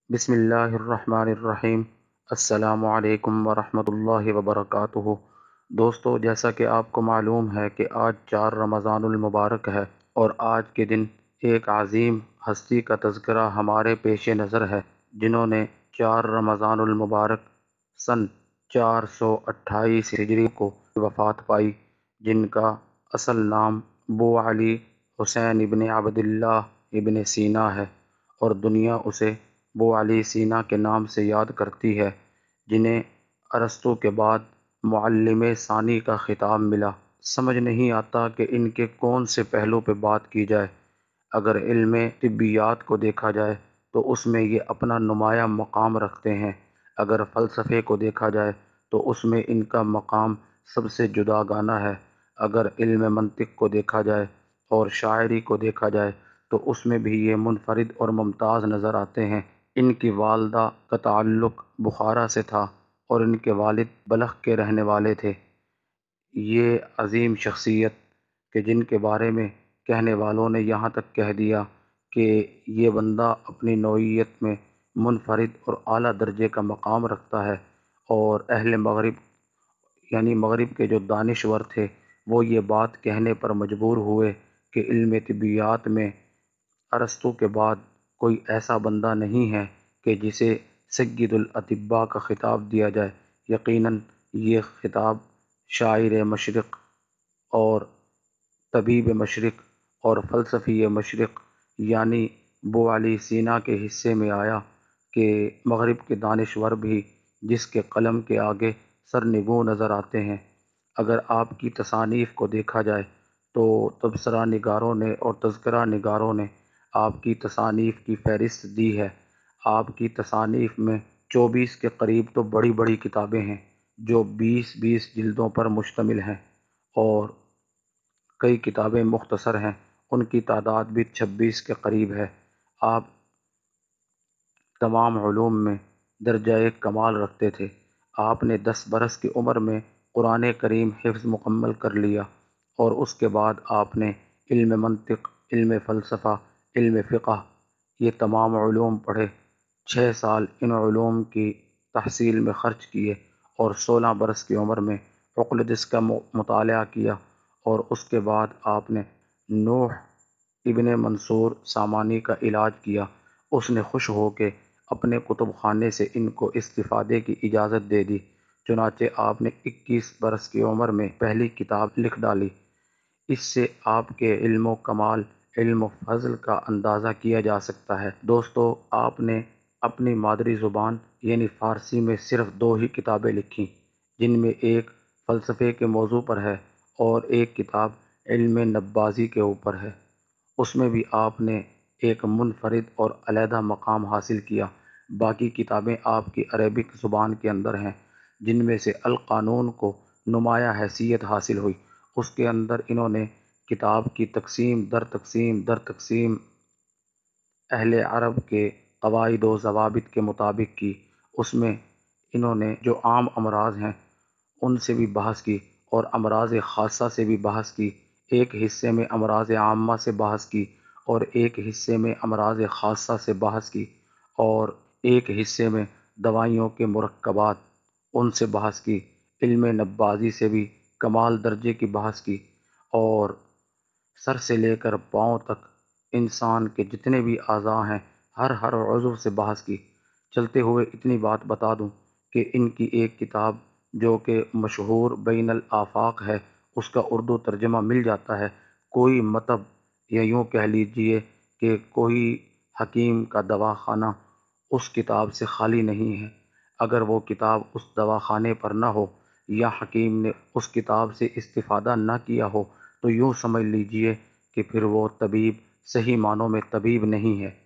بسم اللہ الرحمن الرحیم۔ السلام علیکم ورحمۃ اللہ وبرکاتہ۔ دوستو، جیسا کہ آپ کو معلوم ہے کہ آج 4 رمضان المبارک ہے، اور آج کے دن ایک عظیم ہستی کا تذکرہ ہمارے پیش نظر ہے، جنہوں نے 4 رمضان المبارک سن 428 ہجری کو وفات پائی، جن کا اصل نام ابو علی حسین ابن عبداللہ ابن سینا ہے، اور دنیا اسے ابو علی سینا کے نام سے یاد کرتی ہے، جنہیں ارسطو کے بعد معلم ثانی کا خطاب ملا۔ سمجھ نہیں آتا کہ ان کے کون سے پہلو پہ بات کی جائے۔ اگر علم طبیات کو دیکھا جائے تو اس میں یہ اپنا نمایاں مقام رکھتے ہیں، اگر فلسفے کو دیکھا جائے تو اس میں ان کا مقام سب سے جدا گانہ ہے، اگر علم منطق کو دیکھا جائے اور شاعری کو دیکھا جائے تو اس میں بھی یہ منفرد اور ممتاز نظر آتے ہیں۔ ان کی والدہ کا تعلق بخارا سے تھا اور ان کے والد بلخ کے رہنے والے تھے۔ یہ عظیم شخصیت کہ جن کے بارے میں کہنے والوں نے یہاں تک کہہ دیا کہ یہ بندہ اپنی نوعیت میں منفرد اور اعلیٰ درجے کا مقام رکھتا ہے، اور اہل مغرب یعنی مغرب کے جو دانشور تھے وہ یہ بات کہنے پر مجبور ہوئے کہ علم طبیات میں ارسطو کے بعد کوئی ایسا بندہ نہیں ہے کہ جسے سید الاطباء کا خطاب دیا جائے۔ یقیناً یہ خطاب شاعر مشرق اور طبیب مشرق اور فلسفی مشرق یعنی ابو علی سینا کے حصے میں آیا کہ مغرب کے دانشور بھی جس کے قلم کے آگے سرنگوں نظر آتے ہیں۔ اگر آپ کی تصانیف کو دیکھا جائے تو تبصرہ نگاروں نے اور تذکرہ نگاروں نے آپ کی تصانیف کی فہرست دی ہے۔ آپ کی تصانیف میں 24 کے قریب تو بڑی بڑی کتابیں ہیں جو 20 جلدوں پر مشتمل ہیں، اور کئی کتابیں مختصر ہیں، ان کی تعداد بھی 26 کے قریب ہے۔ آپ تمام علوم میں درجہ کمال رکھتے تھے۔ آپ نے 10 برس کی عمر میں قرآن کریم حفظ مکمل کر لیا، اور اس کے بعد آپ نے علم منطق، علم فلسفہ، علم فقہ، یہ تمام علوم پڑھے۔ 6 سال ان علوم کی تحصیل میں خرچ کیے، اور 16 برس کی عمر میں اقلدس کا مطالعہ کیا، اور اس کے بعد آپ نے نوح ابن منصور سامانی کا علاج کیا۔ اس نے خوش ہو کے اپنے کتب خانے سے ان کو استفادے کی اجازت دے دی، چنانچہ آپ نے 21 برس کی عمر میں پہلی کتاب لکھ ڈالی۔ اس سے آپ کے علم و کمال، علم و فضل کا اندازہ کیا جا سکتا ہے۔ دوستو، آپ نے اپنی مادری زبان یعنی فارسی میں صرف 2 ہی کتابیں لکھی، جن میں ایک فلسفے کے موضوع پر ہے اور ایک کتاب علم نبازی کے اوپر ہے۔ اس میں بھی آپ نے ایک منفرد اور علیحدہ مقام حاصل کیا۔ باقی کتابیں آپ کی عربک زبان کے اندر ہیں، جن میں سے القانون کو نمایاں حیثیت حاصل ہوئی۔ اس کے اندر انہوں نے کتاب کی تقسیم در تقسیم در تقسیم اہل عرب کے قواعد و ضوابط کے مطابق کی۔ اس میں انہوں نے جو عام امراض ہیں ان سے بھی بحث کی، اور امراض خاصہ سے بھی بحث کی۔ ایک حصے میں امراض عامہ سے بحث کی، اور ایک حصے میں امراض خاصہ سے بحث کی، اور ایک حصے میں دوائیوں کے مرکبات ان سے بحث کی۔ علم نبازی سے بھی کمال درجے کی بحث کی، اور سر سے لے کر پاؤں تک انسان کے جتنے بھی اعضاء ہیں ہر عضو سے بحث کی۔ چلتے ہوئے اتنی بات بتا دوں کہ ان کی ایک کتاب جو کہ مشہور بین الآفاق ہے، اس کا اردو ترجمہ مل جاتا ہے۔ کوئی مطب یا یوں کہہ لیجئے کہ کوئی حکیم کا دواخانہ اس کتاب سے خالی نہیں ہے۔ اگر وہ کتاب اس دواخانے پر نہ ہو یا حکیم نے اس کتاب سے استفادہ نہ کیا ہو تو یوں سمجھ لیجئے کہ پھر وہ طبیب صحیح معنوں میں طبیب نہیں ہے۔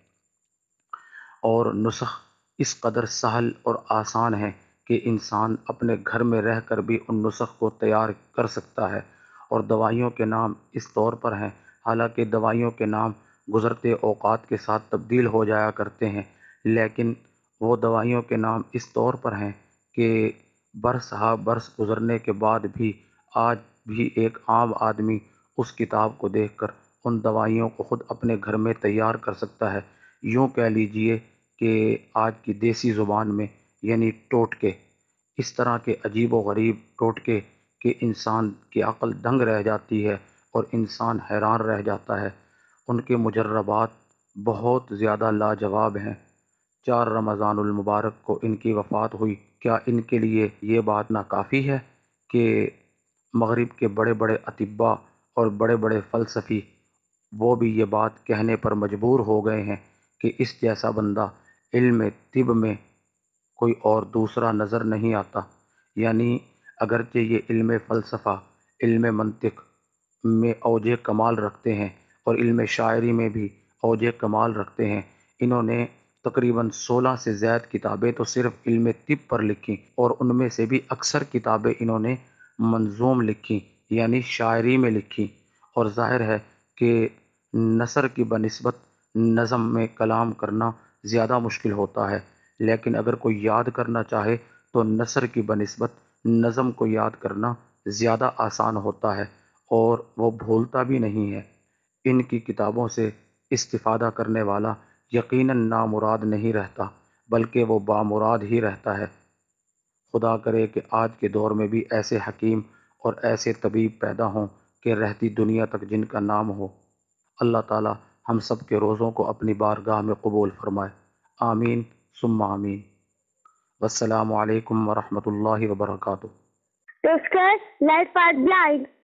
اور نسخ اس قدر سہل اور آسان ہے کہ انسان اپنے گھر میں رہ کر بھی ان نسخ کو تیار کر سکتا ہے۔ اور دوائیوں کے نام اس طور پر ہیں، حالانکہ دوائیوں کے نام گزرتے اوقات کے ساتھ تبدیل ہو جایا کرتے ہیں، لیکن وہ دوائیوں کے نام اس طور پر ہیں کہ برس ہا برس گزرنے کے بعد بھی آج بھی ایک عام آدمی اس کتاب کو دیکھ کر ان دوائیوں کو خود اپنے گھر میں تیار کر سکتا ہے۔ یوں کہہ لیجئے کہ آج کی دیسی زبان میں یعنی ٹوٹکے، اس طرح کے عجیب و غریب ٹوٹکے کہ انسان کی عقل دنگ رہ جاتی ہے اور انسان حیران رہ جاتا ہے۔ ان کے مجربات بہت زیادہ لاجواب ہیں۔ 4 رمضان المبارک کو ان کی وفات ہوئی، کیا ان کے لیے یہ بات ناکافی ہے کہ مغرب کے بڑے بڑے اطباء اور بڑے بڑے فلسفی وہ بھی یہ بات کہنے پر مجبور ہو گئے ہیں کہ اس جیسا بندہ علم طب میں کوئی اور دوسرا نظر نہیں آتا؟ یعنی اگرچہ یہ علم فلسفہ، علم منطق میں اوج کمال رکھتے ہیں اور علم شاعری میں بھی اوج کمال رکھتے ہیں، انہوں نے تقریباً 16 سے زائد کتابیں تو صرف علم طب پر لکھی، اور ان میں سے بھی اکثر کتابیں انہوں نے منظوم لکھی یعنی شاعری میں لکھی۔ اور ظاہر ہے کہ نثر کی بنسبت نظم میں کلام کرنا زیادہ مشکل ہوتا ہے، لیکن اگر کوئی یاد کرنا چاہے تو نثر کی بنسبت نظم کو یاد کرنا زیادہ آسان ہوتا ہے، اور وہ بھولتا بھی نہیں ہے۔ ان کی کتابوں سے استفادہ کرنے والا یقیناً نامراد نہیں رہتا، بلکہ وہ بامراد ہی رہتا ہے۔ خدا کرے کہ آج کے دور میں بھی ایسے حکیم اور ایسے طبیب پیدا ہوں کہ رہتی دنیا تک جن کا نام ہو۔ اللہ تعالی ہم سب کے روزوں کو اپنی بارگاہ میں قبول فرمائے۔ آمین ثم آمین۔ والسلام علیکم ورحمۃ اللہ وبرکاتہ۔ Subscribe Life Path Blind.